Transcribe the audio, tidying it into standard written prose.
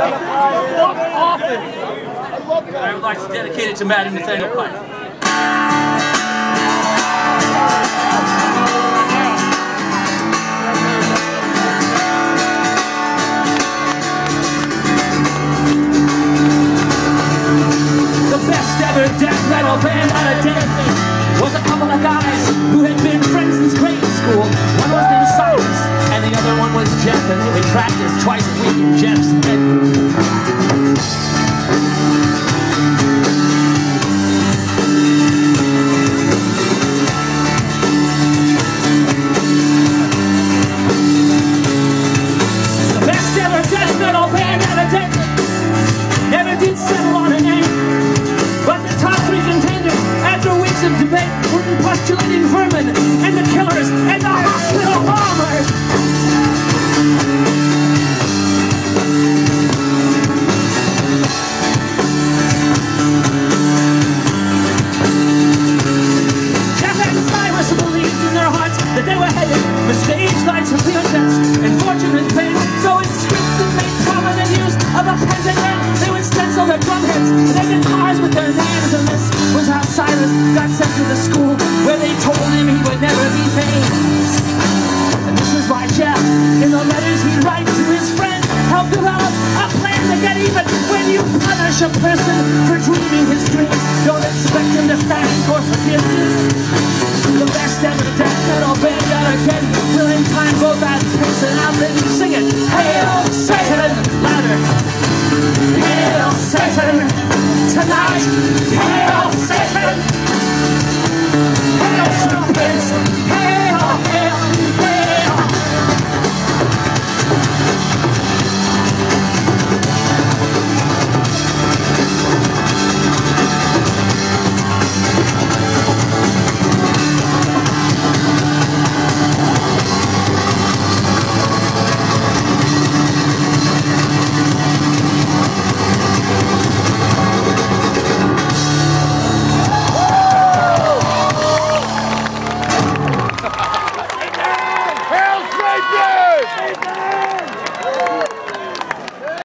I would like to dedicate it to Madam Nathaniel Pike. The best ever death metal band on a dead was a couple of guys who had been friends since grade school. One was named Cyrus, and the other one was Jeff, and they would practice twice a week in Jeff's bedroom. The best ever death metal band on a dead never did settle on a name, but the top three contenders, after weeks of debate, were the postulating vermin, and the killers, and the hospital bombers. Jeff and Cyrus believed in their hearts that they were headed for stage lights and real deaths and fortune and fame, so in scripts that made prominent use of a pentagram, they would stencil their drum heads and their guitars with their names, and this was how Cyrus got sent to the school where they told him he would never be famous. And this is why Jeff, in the letters he'd write to his friend, helped develop a plan to get even. When you punish a person for dreaming his dream, don't expect him to thank or forgive you. The best ever death metal band out again will in time both as Prince and Alvin. Sing it! Hail Satan! Louder! Hail Satan! Tonight! Hail Satan! Hail Sir Prince! Hail